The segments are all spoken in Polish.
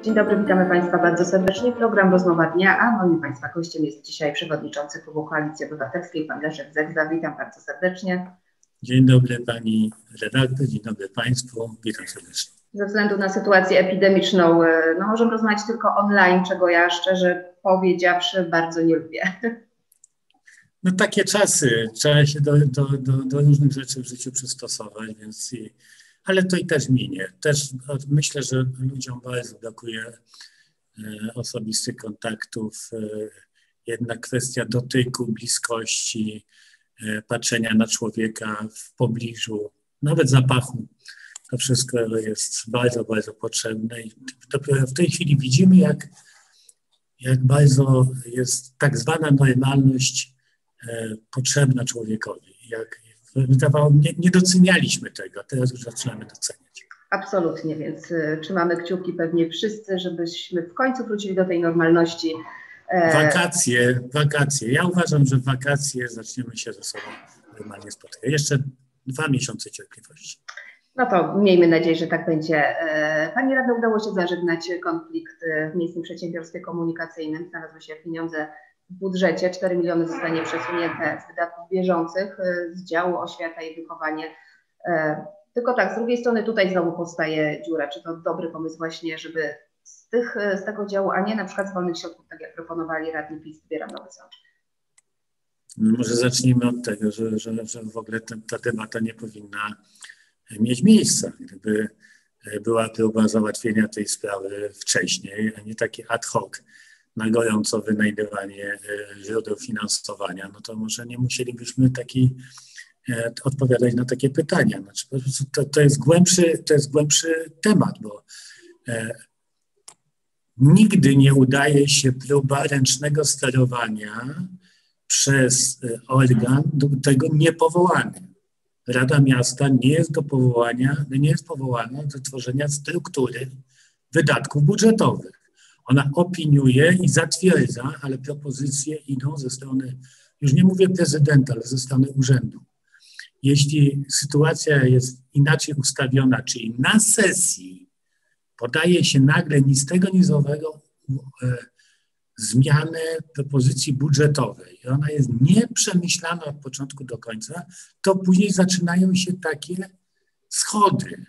Dzień dobry, witamy Państwa bardzo serdecznie. Program Rozmowa Dnia, a moim Państwa gościem jest dzisiaj przewodniczący Klubu Koalicji Obywatelskiej, pan Leszek Zegza. Witam bardzo serdecznie. Dzień dobry Pani redaktor, dzień dobry Państwu, witam serdecznie. Ze względu na sytuację epidemiczną możemy rozmawiać tylko online, czego ja szczerze powiedziawszy bardzo nie lubię. No takie czasy, trzeba się do różnych rzeczy w życiu przystosować, więc ale to i też minie. Też myślę, że ludziom bardzo brakuje osobistych kontaktów, jednak kwestia dotyku, bliskości, patrzenia na człowieka w pobliżu, nawet zapachu. To wszystko jest bardzo, bardzo potrzebne i dopiero w tej chwili widzimy, jak bardzo jest tak zwana normalność potrzebna człowiekowi. Wydawało mi się, nie docenialiśmy tego, teraz już zaczynamy doceniać. Absolutnie, więc trzymamy kciuki pewnie wszyscy, żebyśmy w końcu wrócili do tej normalności. Wakacje. Ja uważam, że w wakacje zaczniemy się ze sobą normalnie spotykać. Jeszcze 2 miesiące cierpliwości. No to miejmy nadzieję, że tak będzie. Pani radna, udało się zażegnać konflikt w Miejskim Przedsiębiorstwie Komunikacyjnym. Znalazły się pieniądze w budżecie. 4 miliony zostanie przesunięte z wydatków bieżących z działu oświata i wychowanie. Tylko tak, z drugiej strony tutaj znowu powstaje dziura. Czy to dobry pomysł właśnie, żeby z tego działu, a nie na przykład z wolnych środków, tak jak proponowali radni PiS, zbieram Nowy Sącz? Może zacznijmy od tego, że w ogóle ta debata nie powinna mieć miejsca. Gdyby była próba załatwienia tej sprawy wcześniej, a nie takie ad hoc, na gorąco wynajdywanie źródeł finansowania, no to może nie musielibyśmy odpowiadać na takie pytania. Znaczy, po prostu to jest głębszy temat, bo nigdy nie udaje się próba ręcznego sterowania przez organ do tego niepowołany. Rada Miasta nie jest powołana do tworzenia struktury wydatków budżetowych. Ona opiniuje i zatwierdza, ale propozycje idą ze strony, już nie mówię prezydenta, ale ze strony urzędu. Jeśli sytuacja jest inaczej ustawiona, czyli na sesji podaje się nagle ni z tego, ni z owego zmianę propozycji budżetowej i ona jest nieprzemyślana od początku do końca, to później zaczynają się takie schody.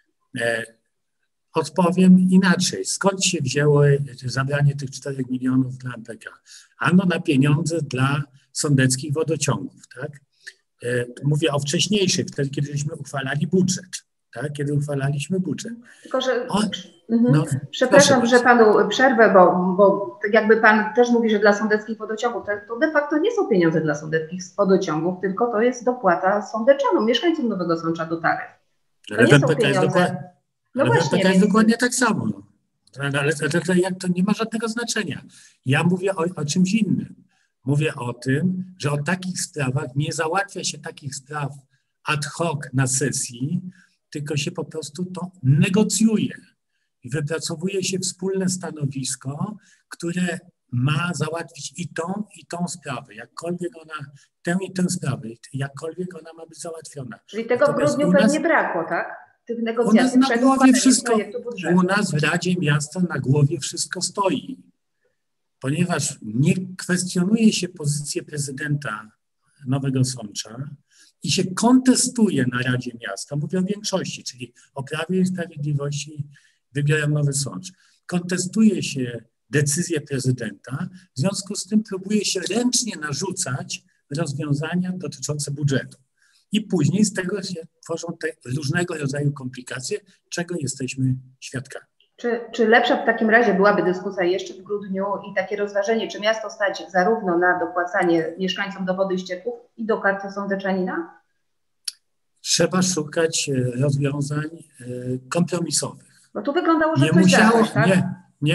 Odpowiem inaczej. Skąd się wzięło zabranie tych 4 milionów dla MPK? Ano na pieniądze dla sądeckich wodociągów, tak? Mówię o wcześniejszych, wtedy, kiedy żeśmy uchwalali budżet, tak? Kiedy uchwalaliśmy budżet. Tylko, że... Przepraszam, że panu przerwę, bo tak jakby pan też mówi, że dla sądeckich wodociągów, to de facto nie są pieniądze dla sądeckich wodociągów, tylko to jest dopłata sądeczanom, mieszkańcom Nowego Sącza do taryf. Ale w MPK jest dokładnie tak samo. Ale to nie ma żadnego znaczenia. Ja mówię o czymś innym. Mówię o tym, że o takich sprawach nie załatwia się takich spraw ad hoc na sesji, tylko się po prostu to negocjuje i wypracowuje się wspólne stanowisko, które ma załatwić i tą sprawę, tę i tę sprawę, jakkolwiek ona ma być załatwiona. Czyli tego w grudniu pewnie brakło, tak? Tych negocjacji przed projektu budżetu. U nas w Radzie Miasta na głowie wszystko stoi, ponieważ nie kwestionuje się pozycję prezydenta Nowego Sącza i się kontestuje na Radzie Miasta, mówię o większości, czyli o Prawie i Sprawiedliwości wybiorem Nowy Sącz. Kontestuje się decyzję prezydenta, w związku z tym próbuje się ręcznie narzucać rozwiązania dotyczące budżetu. I później z tego się tworzą te różnego rodzaju komplikacje, czego jesteśmy świadkami. Czy lepsza w takim razie byłaby dyskusja jeszcze w grudniu i takie rozważenie, czy miasto stać zarówno na dopłacanie mieszkańcom do wody i ścieków i do karty sądeczanina? Trzeba szukać rozwiązań kompromisowych. No tu wyglądało, że coś zabrać, tak?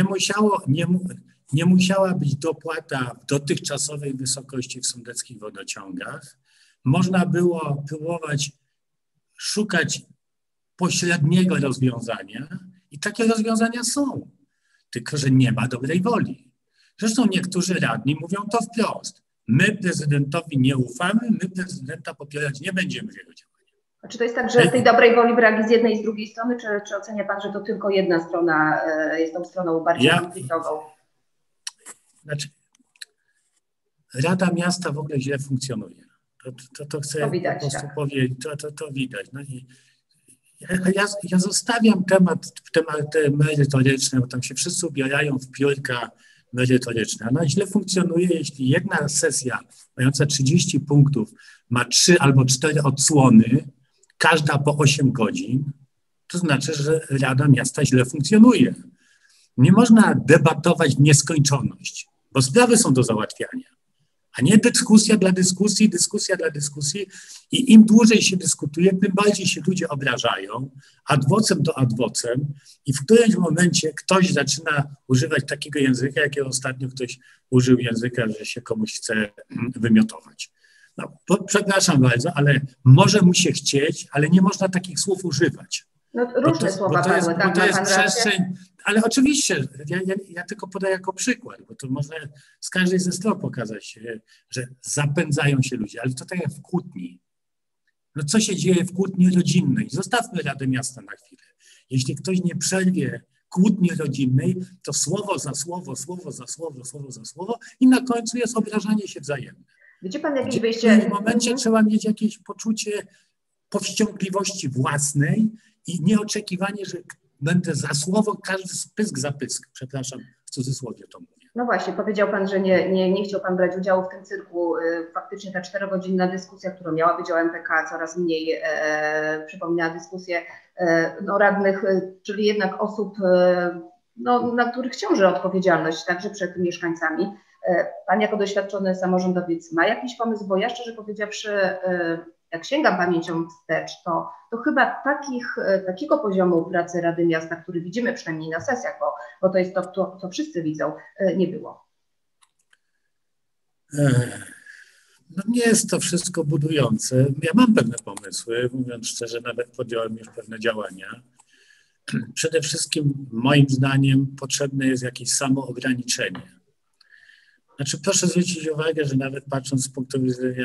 Nie musiała być dopłata w dotychczasowej wysokości w sądeckich wodociągach. Można było próbować szukać pośredniego rozwiązania i takie rozwiązania są, tylko że nie ma dobrej woli. Zresztą niektórzy radni mówią to wprost. My prezydentowi nie ufamy, my prezydenta popierać nie będziemy w jego działaniu. A czy to jest tak, że tej dobrej woli brak z jednej i z drugiej strony, czy ocenia pan, że to tylko jedna strona jest tą stroną bardziej konfliktową? Znaczy, Rada Miasta w ogóle źle funkcjonuje. To chcę to widać, po prostu powiedzieć, to widać. No i ja zostawiam tematy merytoryczne, bo tam się wszyscy ubierają w piórka merytoryczne. Ona źle funkcjonuje, jeśli jedna sesja mająca 30 punktów ma 3 albo 4 odsłony, każda po 8 godzin, to znaczy, że Rada Miasta źle funkcjonuje. Nie można debatować w nieskończoność, bo sprawy są do załatwiania, a nie dyskusja dla dyskusji i im dłużej się dyskutuje, tym bardziej się ludzie obrażają, adwocem do adwocem i w którymś momencie ktoś zaczyna używać takiego języka, jakiego ostatnio ktoś użył języka, że się komuś chce wymiotować. No, przepraszam bardzo, ale może mu się chcieć, ale nie można takich słów używać. No, różne słowa padły, tak, to jest przestrzeń, ale oczywiście, ja tylko podaję jako przykład, bo to można z każdej ze stron pokazać, że zapędzają się ludzie, ale to tak jak w kłótni. No co się dzieje w kłótni rodzinnej? Zostawmy Radę Miasta na chwilę. Jeśli ktoś nie przerwie kłótni rodzinnej, to słowo za słowo i na końcu jest obrażanie się wzajemne. Widzi pan jakieś wyjście? W tym momencie trzeba mieć jakieś poczucie powściągliwości własnej i nieoczekiwanie, że będę za słowo, każdy pysk za pysk. Przepraszam, w cudzysłowie to mówię. No właśnie, powiedział pan, że nie chciał pan brać udziału w tym cyrku. Faktycznie ta 4-godzinna dyskusja, która miała być o MPK, coraz mniej przypominała dyskusję radnych, czyli jednak osób, na których ciąży odpowiedzialność także przed mieszkańcami. Pan jako doświadczony samorządowiec ma jakiś pomysł, bo ja szczerze powiedziawszy, jak sięgam pamięcią wstecz, to chyba takiego poziomu pracy Rady Miasta, który widzimy przynajmniej na sesjach, bo to jest to, co wszyscy widzą, nie było. No nie jest to wszystko budujące. Ja mam pewne pomysły, mówiąc szczerze, nawet podjąłem już pewne działania. Przede wszystkim moim zdaniem potrzebne jest jakieś samoograniczenie. Znaczy proszę zwrócić uwagę, że nawet patrząc z punktu widzenia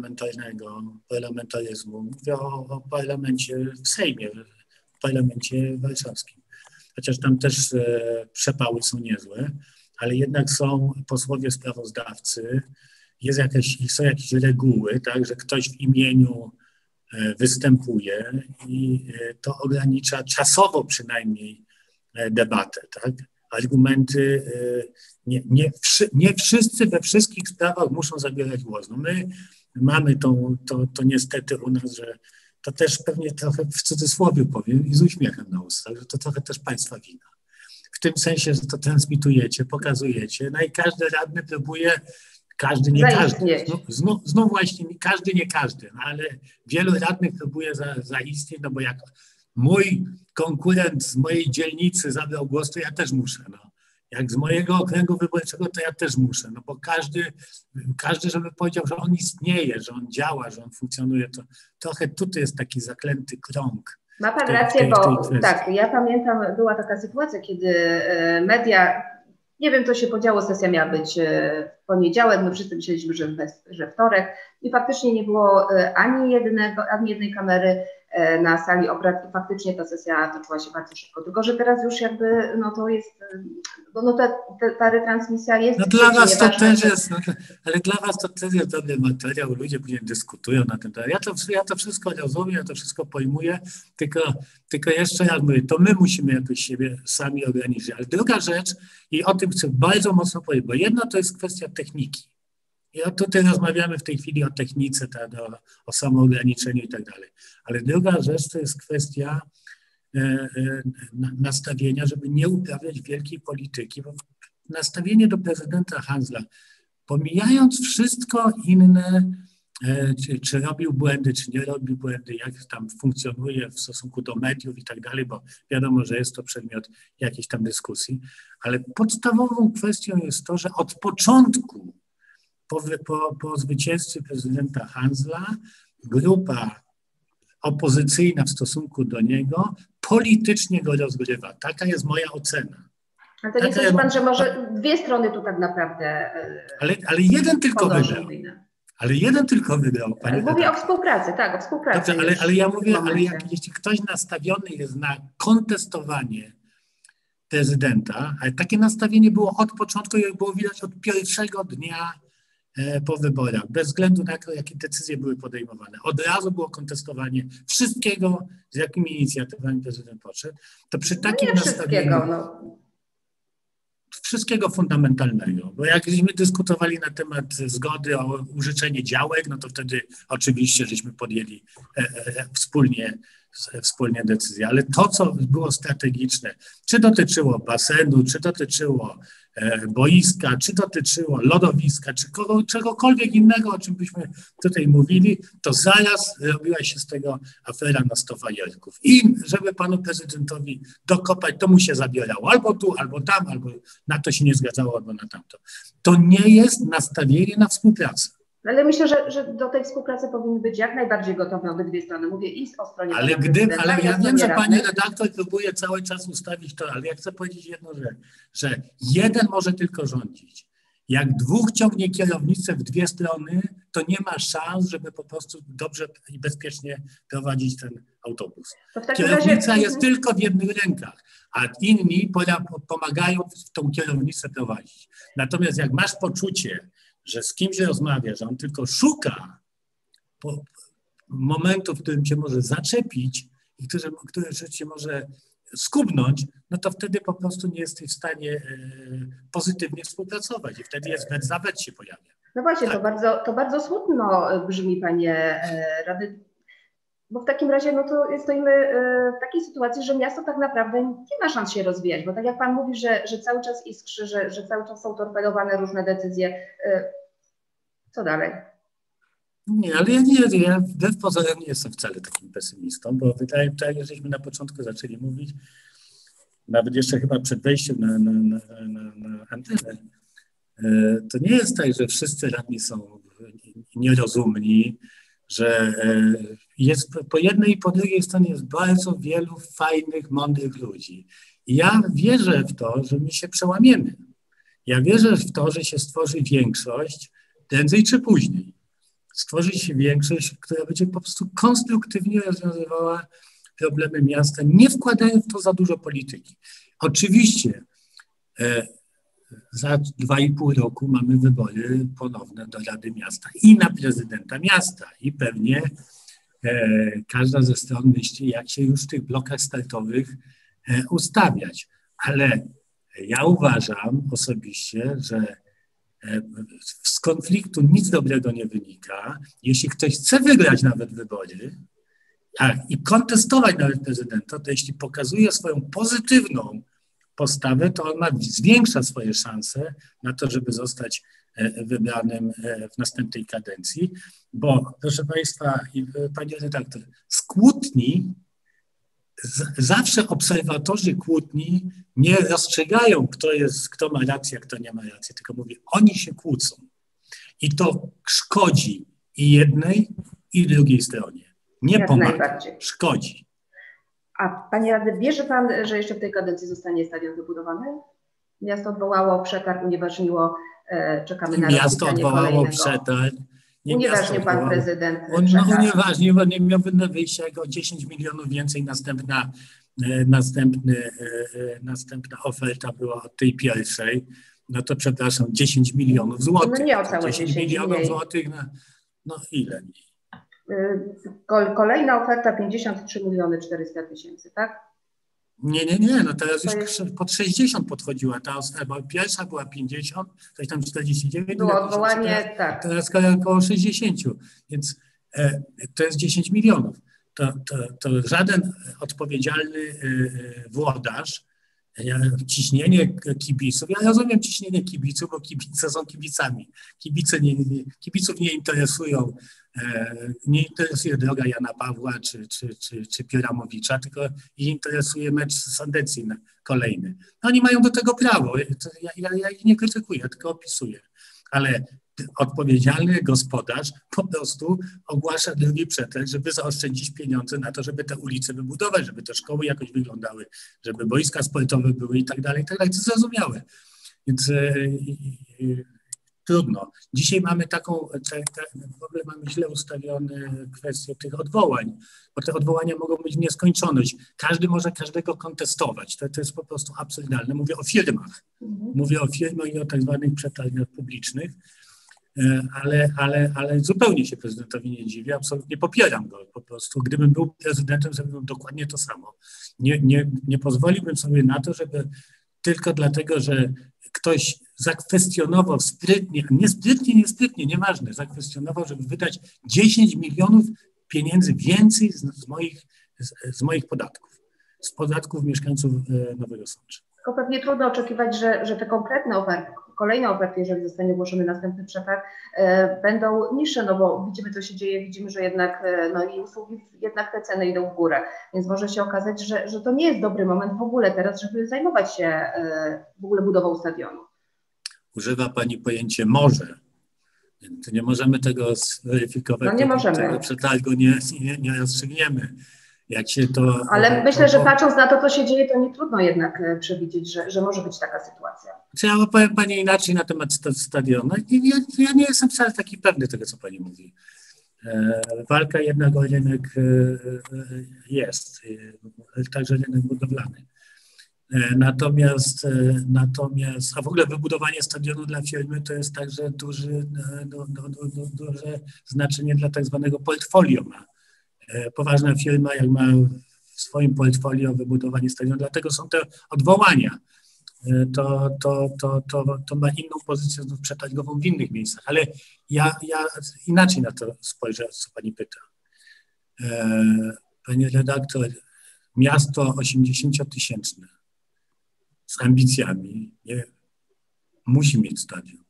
parlamentaryzmu, mówię o parlamencie w Sejmie, w parlamencie warszawskim. Chociaż tam też przepały są niezłe, ale jednak są posłowie sprawozdawcy, są jakieś reguły, tak, że ktoś w imieniu występuje i to ogranicza czasowo przynajmniej debatę, tak? Argumenty, nie wszyscy we wszystkich sprawach muszą zabierać głos. No my mamy to niestety u nas, że to też pewnie trochę w cudzysłowie powiem i z uśmiechem na ustach, że to trochę też państwa wina. W tym sensie, że to transmitujecie, pokazujecie, no i każdy radny próbuje, każdy nie każdy, znów właśnie każdy nie każdy, no ale wielu radnych próbuje zaistnieć, no bo jak mój konkurent z mojej dzielnicy zabrał głos, to ja też muszę, no. Jak z mojego okręgu wyborczego, to ja też muszę, no bo każdy, żeby powiedział, że on istnieje, że on działa, że on funkcjonuje, to trochę tutaj jest taki zaklęty krąg. Ma pan rację, bo tak, ja pamiętam, była taka sytuacja, kiedy media, nie wiem co się podziało, sesja miała być w poniedziałek, my wszyscy myśleliśmy, że wtorek i faktycznie nie było ani jednej kamery na sali obrad i faktycznie ta sesja toczyła się bardzo szybko. Tylko że teraz już jakby, to jest, ta retransmisja jest... No dla was to też jest, ale dla was to też jest dobry materiał, ludzie później dyskutują na ten temat. Ja to wszystko rozumiem, ja to wszystko pojmuję, tylko jeszcze raz mówię, to my musimy jakoś siebie sami ograniczyć. Ale druga rzecz, i o tym chcę bardzo mocno powiedzieć, bo jedna to jest kwestia techniki. I tutaj rozmawiamy w tej chwili o technice, o samoograniczeniu i tak dalej. Ale druga rzecz to jest kwestia nastawienia, żeby nie uprawiać wielkiej polityki. Bo nastawienie do prezydenta Hanzla, pomijając wszystko inne, czy robił błędy, czy nie robił błędy, jak tam funkcjonuje w stosunku do mediów i tak dalej, bo wiadomo, że jest to przedmiot jakiejś tam dyskusji, ale podstawową kwestią jest to, że od początku po zwycięstwie prezydenta Hanzla grupa opozycyjna w stosunku do niego politycznie go rozgrywa. Taka jest moja ocena. A to nie sądzi pan, że może dwie strony tu tak naprawdę... Ale jeden tylko wygrał. Ale jeden tylko wygrał, pani Mówię o współpracy, tak, o współpracy. Dobrze, ale ja mówię, jeśli ktoś nastawiony jest na kontestowanie prezydenta, ale takie nastawienie było od początku i było widać od pierwszego dnia po wyborach, bez względu na to, jakie decyzje były podejmowane. Od razu było kontestowanie wszystkiego, z jakimi inicjatywami prezydent podszedł. To przy takim nastawieniu... Wszystkiego fundamentalnego, bo jak żeśmy dyskutowali na temat zgody o użyczenie działek, no to wtedy oczywiście żeśmy podjęli wspólnie decyzję, ale to, co było strategiczne, czy dotyczyło basenu, czy dotyczyło boiska, czy dotyczyło lodowiska, czy czegokolwiek innego, o czym byśmy tutaj mówili, to zaraz robiła się z tego afera na 100 fajerków. I żeby panu prezydentowi dokopać, to mu się zabierało albo tu, albo tam, albo na to się nie zgadzało, albo na tamto. To nie jest nastawienie na współpracę. Ale myślę, że do tej współpracy powinny być jak najbardziej gotowe obydwie strony. Mówię i o stronie ale ja wiem, że pani redaktor próbuje cały czas ustawić to, ale ja chcę powiedzieć jedną rzecz, że jeden może tylko rządzić. Jak dwóch ciągnie kierownicę w dwie strony, to nie ma szans, żeby po prostu dobrze i bezpiecznie prowadzić ten autobus. Kierownica jest tylko w jednych rękach, a inni pomagają tą kierownicę prowadzić. Natomiast jak masz poczucie, że z kimś rozmawia, że on tylko szuka momentu, w którym cię może zaczepić i który cię może skubnąć, no to wtedy po prostu nie jesteś w stanie pozytywnie współpracować i wtedy jest wet za wet się pojawia. No właśnie, tak. To bardzo smutno brzmi, panie Rady, bo w takim razie no to stoimy w takiej sytuacji, że miasto tak naprawdę nie ma szans się rozwijać, bo tak jak pan mówi, że cały czas iskrzy, że cały czas są torpedowane różne decyzje. Co dalej? Nie, ale ja wbrew pozorom nie jestem wcale takim pesymistą, bo wydaje mi się, że żeśmy na początku zaczęli mówić, nawet jeszcze chyba przed wejściem na antenę, to nie jest tak, że wszyscy radni są nierozumni, że jest po jednej i po drugiej stronie jest bardzo wielu fajnych, mądrych ludzi. I ja wierzę w to, że my się przełamiemy. Ja wierzę w to, że się stworzy większość prędzej czy później. Stworzy się większość, która będzie po prostu konstruktywnie rozwiązywała problemy miasta, nie wkładając w to za dużo polityki. Oczywiście za 2,5 roku mamy wybory ponowne do Rady Miasta i na prezydenta miasta i pewnie każda ze stron myśli, jak się już w tych blokach startowych ustawiać. Ale ja uważam osobiście, że z konfliktu nic dobrego nie wynika. Jeśli ktoś chce wygrać nawet wybory i kontestować nawet prezydenta, to jeśli pokazuje swoją pozytywną postawę, to on zwiększa swoje szanse na to, żeby zostać wybranym w następnej kadencji, bo proszę państwa, panie redaktor, z kłótni zawsze obserwatorzy kłótni nie rozstrzygają, kto ma rację, a kto nie ma racji, tylko mówię, oni się kłócą. I to szkodzi i jednej, i drugiej stronie. Nie pomaga, szkodzi. A panie radny, wierzy pan, że jeszcze w tej kadencji zostanie stadion wybudowany? Miasto odwołało przetarg, unieważniło, czekamy na miasto odwołało przetarg. Unieważnił pan prezydent. Unieważnił, bo nie miał wyjścia o 10 milionów więcej. Następna oferta była od tej pierwszej. No to przepraszam, 10 milionów złotych. No nie o całe 10 milionów mniej. Złotych, no ile mniej? Kolejna oferta 53 miliony 400 tysięcy, tak? Nie, no teraz już pod 60 podchodziła. Ta pierwsza była 50, coś tam 49. Było odwołanie, tak. Teraz około 60, więc to jest 10 milionów. To żaden odpowiedzialny włodarz, ciśnienie kibiców, ja rozumiem ciśnienie kibiców, bo kibice są kibicami. Kibiców nie interesują, nie interesuje droga Jana Pawła czy Piramowicza, tylko ich interesuje mecz Sandecji kolejny. No, oni mają do tego prawo, ja ich nie krytykuję, tylko opisuję, ale odpowiedzialny gospodarz po prostu ogłasza drugi przetarg, żeby zaoszczędzić pieniądze na to, żeby te ulice wybudować, żeby te szkoły jakoś wyglądały, żeby boiska sportowe były i tak dalej, to jest zrozumiałe. Więc trudno. Dzisiaj mamy w ogóle mamy źle ustawione kwestie tych odwołań, bo te odwołania mogą być w nieskończoność. Każdy może każdego kontestować. To jest po prostu absurdalne. Mówię o firmach. Mówię o firmach i o tak zwanych przetargach publicznych, ale zupełnie się prezydentowi nie dziwię. Absolutnie popieram go po prostu. Gdybym był prezydentem, zrobiłbym dokładnie to samo. Nie pozwoliłbym sobie na to, żeby tylko dlatego, że ktoś zakwestionował sprytnie, nieważne, zakwestionował, żeby wydać 10 milionów pieniędzy więcej z moich podatków, z podatków mieszkańców Nowego Sącza. Tylko pewnie trudno oczekiwać, że te konkretne oferty, kolejne oferty, jeżeli zostanie ogłoszony następny przetarg, będą niższe, no bo widzimy, co się dzieje, widzimy, że jednak i usługi, jednak te ceny idą w górę, więc może się okazać, że to nie jest dobry moment w ogóle teraz, żeby zajmować się w ogóle budową stadionu. Używa Pani pojęcie może, więc nie możemy tego zweryfikować. No nie możemy. Tego przetargu nie rozstrzygniemy. Ale myślę, że patrząc na to, co się dzieje, to nie trudno jednak przewidzieć, że może być taka sytuacja. Czy ja opowiem Pani inaczej na temat stadionu? Ja nie jestem wcale taki pewny tego, co Pani mówi. Walka jednak o rynek jest, także rynek budowlany. Natomiast, a w ogóle wybudowanie stadionu dla firmy to jest także duże znaczenie dla tak zwanego portfolio ma. Poważna firma, jak ma w swoim portfolio wybudowanie stadionu, dlatego są te odwołania. To ma inną pozycję przetargową w innych miejscach, ale ja inaczej na to spojrzę, co Pani pyta. Pani redaktor, miasto 80-tysięczne z ambicjami musi mieć stadion.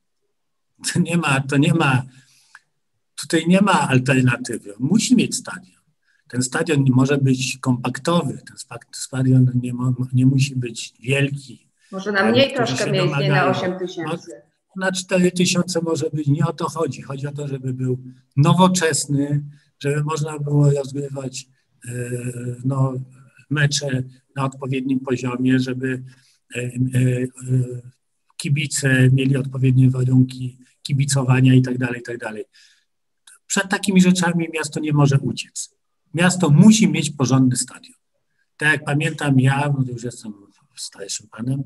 Tutaj nie ma alternatywy. Musi mieć stadion. Ten stadion nie może być kompaktowy, ten stadion nie musi być wielki. Może na mniej troszkę miejsc, nie na 8 tysięcy. Na 4 tysiące może być, nie o to chodzi. Chodzi o to, żeby był nowoczesny, żeby można było rozgrywać mecze na odpowiednim poziomie, żeby kibice mieli odpowiednie warunki kibicowania i tak dalej. Przed takimi rzeczami miasto nie może uciec. Miasto musi mieć porządny stadion. Tak jak pamiętam już jestem starszym panem,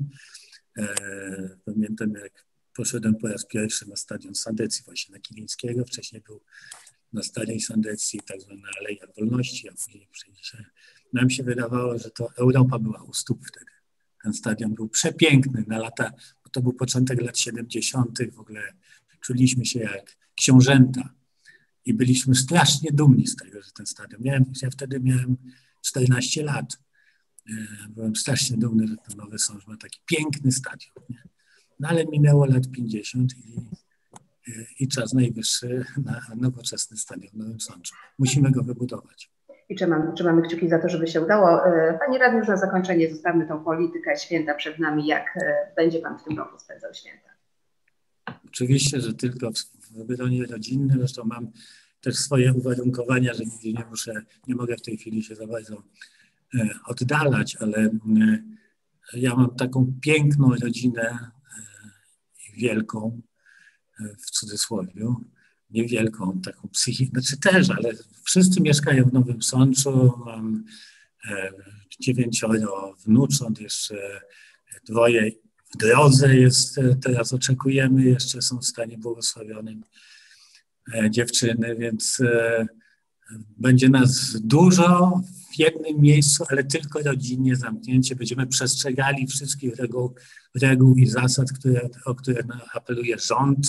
pamiętam jak poszedłem po raz pierwszy na stadion Sandecji właśnie na Kilińskiego, wcześniej był na Starej Sandecji, tak zwana Aleja Wolności, a później nam się wydawało, że to Europa była u stóp wtedy. Ten stadion był przepiękny na lata, bo to był początek lat 70. W ogóle czuliśmy się jak książęta i byliśmy strasznie dumni z tego, że ten stadion. Ja wtedy miałem 14 lat. Byłem strasznie dumny, że ten Nowy Sącz ma taki piękny stadion. Nie? No ale minęło lat 50 i czas najwyższy na nowoczesny stadion w Nowym Sączu. Musimy go wybudować. I trzymamy kciuki za to, żeby się udało. Panie radny, już na zakończenie zostawmy tą politykę, święta przed nami. Jak będzie Pan w tym roku spędzał święta? Oczywiście, że tylko w gronie rodzinnym. Zresztą mam też swoje uwarunkowania, że nie mogę w tej chwili się za bardzo oddalać, ale ja mam taką piękną rodzinę, wielką, w cudzysłowie, niewielką, taką psychiczną, znaczy też, ale wszyscy mieszkają w Nowym Sączu, mam 9 wnucząt, jeszcze 2 w drodze jest, teraz oczekujemy, jeszcze są w stanie błogosławionym dziewczyny, więc będzie nas dużo w jednym miejscu, ale tylko rodzinnie zamknięcie. Będziemy przestrzegali wszystkich reguł i zasad, o które apeluje rząd.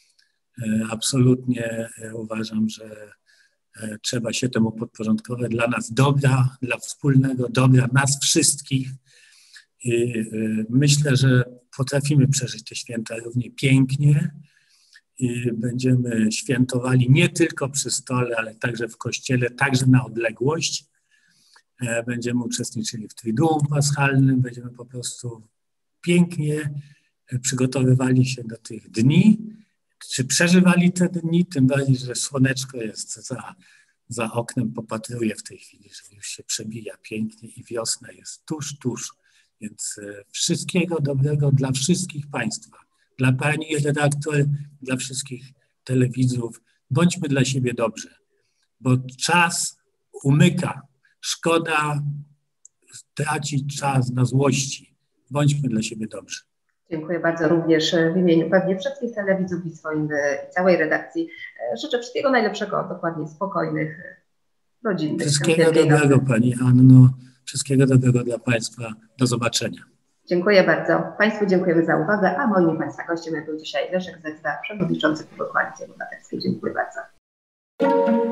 Absolutnie uważam, że trzeba się temu podporządkować dla nas dobra, dla wspólnego dobra nas wszystkich. I myślę, że potrafimy przeżyć te święta równie pięknie i będziemy świętowali nie tylko przy stole, ale także w kościele, także na odległość. Będziemy uczestniczyli w Triduum Paschalnym, będziemy po prostu pięknie przygotowywali się do tych dni, czy przeżywali te dni, tym bardziej, że słoneczko jest za oknem, popatruję w tej chwili, że już się przebija pięknie i wiosna jest tuż. Więc wszystkiego dobrego dla wszystkich Państwa, dla pani redaktor, dla wszystkich telewidzów. Bądźmy dla siebie dobrzy, bo czas umyka. Szkoda tracić czas na złości. Bądźmy dla siebie dobrzy. Dziękuję bardzo również w imieniu pewnie wszystkich telewidzów i swoim i całej redakcji. Życzę wszystkiego najlepszego, dokładnie spokojnych, rodzinnych. Wszystkiego dobrego pani Anno, wszystkiego dobrego dla państwa. Do zobaczenia. Dziękuję bardzo. Państwu dziękujemy za uwagę, a moim Państwa gościem był dzisiaj Leszek Zezda, przewodniczący Klubu Koalicji Obywatelskiej. Dziękuję bardzo.